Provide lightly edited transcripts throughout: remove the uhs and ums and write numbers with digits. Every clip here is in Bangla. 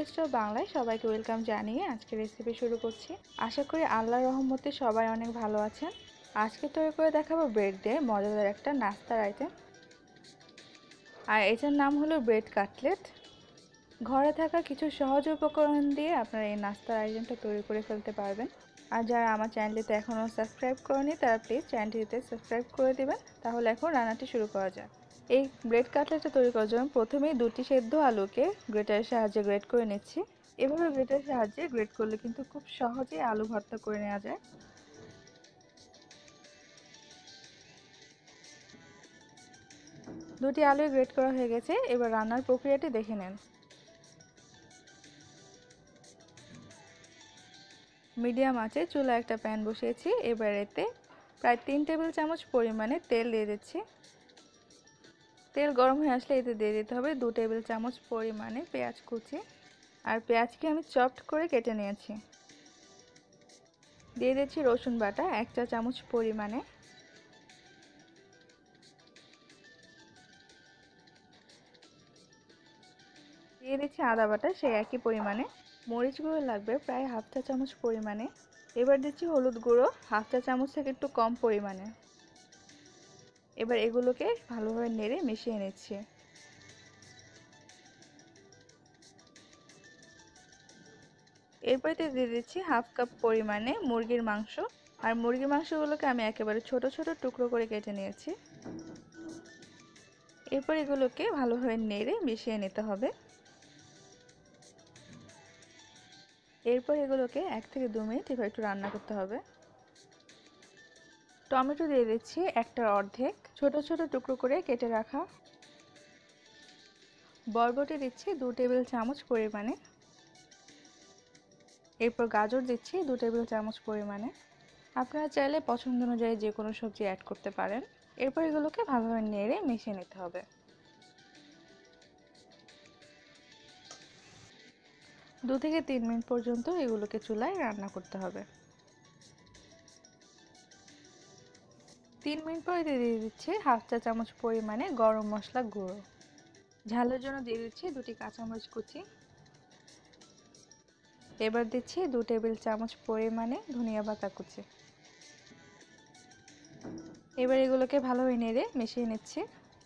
রেস্টুরেন্ট বাংলায় সবাইকে ওয়েলকাম জানিয়ে আজকে রেসিপি শুরু করছি। আশা করি আল্লাহর রহমতে সবাই অনেক ভালো আছেন। আজকে তৈরি করে দেখাবো ব্রেড দিয়ে মজাদার একটা নাস্তার আইটেম, আর এটার নাম হলো ব্রেড কাটলেট। ঘরে থাকা কিছু সহজ উপকরণ দিয়ে আপনারা এই নাস্তার আইটেমটা তৈরি করে ফেলতে পারবেন। আর যারা আমার চ্যানেলটিতে এখনও সাবস্ক্রাইব করেনি তারা প্লিজ চ্যানেলটিতে সাবস্ক্রাইব করে দেবেন। তাহলে এখন রান্নাটি শুরু করা যাক। এই ব্রেড কাটলেটটা তৈরি করার জন্য প্রথমেই 2টি সেদ্ধ আলুকে গ্রেটারের সাহায্যে গ্রেট করে নিচ্ছি। এভাবে গ্রেটারের সাহায্যে গ্রেট করলে কিন্তু খুব সহজেই আলু ভর্তা করে নেওয়া যায়। দুটি আলু গ্রেট করা হয়ে গেছে, এবার রান্নার প্রক্রিয়াটি দেখে নেন। মিডিয়াম আঁচে চুলায় একটা প্যান বসিয়েছি। এবার এতে প্রায় 3 টেবিল চামচ পরিমাণে তেল দিয়ে দিচ্ছি। তেল গরম হয়ে আসলে এতে দিয়ে দিতে হবে 2 টেবিল চামচ পরিমাণে পেঁয়াজ কুচি, আর পেঁয়াজকে আমি চপড করে কেটে নিয়েছি। দিয়ে দিচ্ছি রসুন বাটা 1 চা চামচ পরিমাণে, দিয়ে দিচ্ছি আদা বাটা সেই একই পরিমাণে, মরিচ গুঁড়ো লাগবে প্রায় হাফ চা চামচ পরিমাণে। এবার দিচ্ছি হলুদ গুঁড়ো হাফ চা চামচ থেকে একটু কম পরিমাণে। এবার এগুলোকে ভালোভাবে নেড়ে মিশিয়ে নিচ্ছি। এরপরে দিয়ে দিচ্ছি হাফ কাপ পরিমাণে মুরগির মাংস, আর মুরগির মাংসগুলোকে আমি একেবারে ছোট ছোট টুকরো করে কেটে নিয়েছি। এরপর এগুলোকে ভালোভাবে নেড়ে মিশিয়ে নিতে হবে। এরপর এগুলোকে 1 থেকে 2 মিনিট এভাবে একটু রান্না করতে হবে। টমেটো দিয়ে দিচ্ছি একটার অর্ধেক ছোট ছোট টুকরো করে কেটে রাখা। বরবটি দিচ্ছি 2 টেবিল চামচ পরিমাণে। এরপর গাজর দিচ্ছি 2 টেবিল চামচ পরিমাণে। আপনারা চাইলে পছন্দ অনুযায়ী যে কোনো সবজি অ্যাড করতে পারেন। এরপর এগুলোকে ভালোভাবে নেড়ে মিশিয়ে নিতে হবে। 2 থেকে 3 মিনিট পর্যন্ত এগুলোকে চুলায় রান্না করতে হবে। 3 মিনিট পরে দিয়ে দিচ্ছি হাফ চা চামচ পরিমাণে গরম মশলা গুঁড়ো। ঝালের জন্য দিয়ে দিচ্ছি 2টি কাঁচামরিচ কুচি। এবার দিচ্ছি 2 টেবিল চামচ পরিমাণে ধনিয়া পাতা কুচি। এবার এগুলোকে ভালোভাবে নেড়ে মিশিয়ে নিচ্ছি।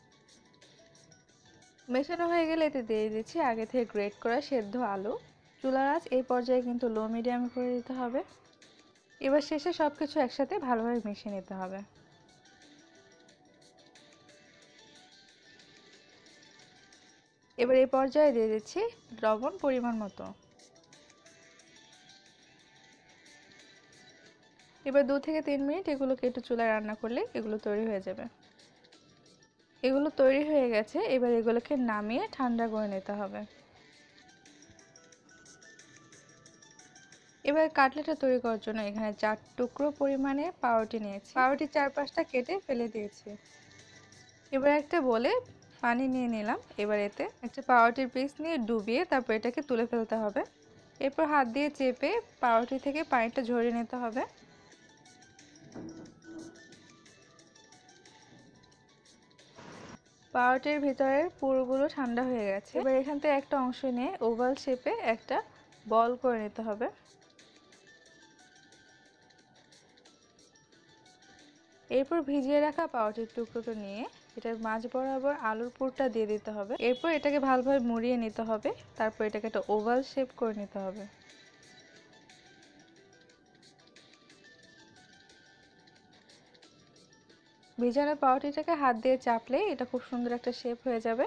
মেশানো হয়ে গেলে এতে দিয়ে দিচ্ছি আগে থেকে গ্রেট করা সেদ্ধ আলু। চুলার আঁচ এই পর্যায়ে কিন্তু লো মিডিয়ামে করে দিতে হবে। এবার শেষে সবকিছু একসাথে ভালোভাবে মিশিয়ে নিতে হবে। এবার এই পর্যায়ে দিয়ে দিচ্ছি লবণ পরিমাণ মতো। এবার 2 থেকে 3 মিনিট এগুলোকে একটু চুলায় রান্না করলে এগুলো তৈরি হয়ে যাবে। এগুলো তৈরি হয়ে গেছে, এবার এগুলোকে নামিয়ে ঠান্ডা করে নিতে হবে। এবার কাটলেটটা তৈরি করার জন্য এখানে 4 টুকরো পরিমাণে পাউরুটি নিয়েছি। পাউরুটির 4-5টা কেটে ফেলে দিয়েছি। এবার একটা বলে পানি নিয়ে নিলাম। এবার এতে একটা পাউরুটির পিস নিয়ে ডুবিয়ে তারপর এটাকে তুলে ফেলতে হবে। এরপর হাত দিয়ে চেপে পাউরুটি থেকে পানিটা ঝরিয়ে নিতে হবে। পাউরুটির ভিতরের পুরগুলো ঠান্ডা হয়ে গেছে। এবার এখান থেকে একটা অংশ নিয়ে ওভাল শেপে একটা বল করে নিতে হবে। এরপর ভিজিয়ে রাখা পাউরুটির টুকরোটা নিয়ে এটার মাঝ বরাবর আলুর পুরটা দিয়ে দিতে হবে। এরপর এটাকে ভালোভাবে মুড়িয়ে নিতে হবে। তারপর এটাকে একটা ওভাল শেপ করে নিতে হবে। ভিজানো পাউরুটিটাকে হাত দিয়ে চাপলে এটা খুব সুন্দর একটা শেপ হয়ে যাবে।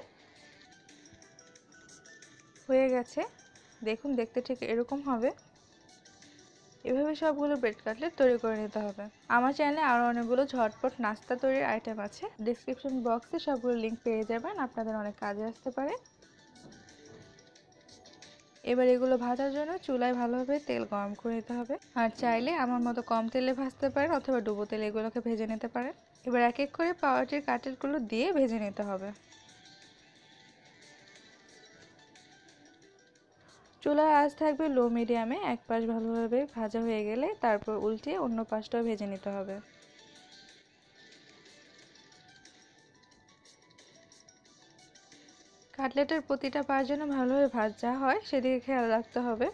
হয়ে গেছে, দেখুন দেখতে ঠিক এরকম হবে। এভাবে সবগুলো ব্রেড কাটলেট তৈরি করে নিতে হবে। আমার চ্যানেলে আরও অনেকগুলো ঝটপট নাস্তা তৈরির আইটেম আছে। ডেসক্রিপশন বক্সে সবগুলো লিঙ্ক পেয়ে যাবেন, আপনাদের অনেক কাজে আসতে পারে। এবার এগুলো ভাজার জন্য চুলায় ভালোভাবে তেল গরম করে নিতে হবে। আর চাইলে আমার মতো কম তেলে ভাজতে পারেন অথবা ডুবো তেলে এগুলোকে ভেজে নিতে পারেন। এবার এক এক করে পাউরুটির কাটলেটগুলো দিয়ে ভেজে নিতে হবে। চুলার আঁচ থাকবে লো মিডিয়ামে। এক পাশ ভালোভাবে ভাজা হয়ে গেলে তারপর উল্টিয়ে অন্য পাশটাও ভেজে নিতে হবে। কাটলেটের প্রতিটা পা যেন ভালোভাবে ভাজা হয় সেদিকে খেয়াল রাখতে হবে।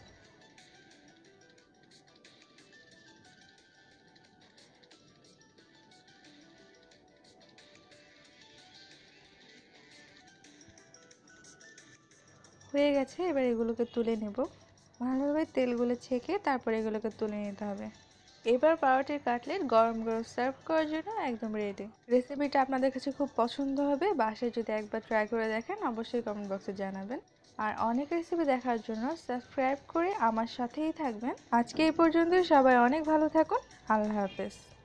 হয়ে গেছে, এবার এগুলোকে তুলে নেব। ভালোভাবে তেলগুলো ছেঁকে তারপর এগুলোকে তুলে নিতে হবে। এবার পাউরুটির কাটলেট গরম গরম সার্ভ করার জন্য একদম রেডি। রেসিপিটা আপনাদের কাছে খুব পছন্দ হবে। বাসায় যদি একবার ট্রাই করে দেখেন অবশ্যই কমেন্ট বক্সে জানাবেন। আর অনেক রেসিপি দেখার জন্য সাবস্ক্রাইব করে আমার সাথেই থাকবেন। আজকে এই পর্যন্তই। সবাই অনেক ভালো থাকুন। আল্লাহ হাফেজ।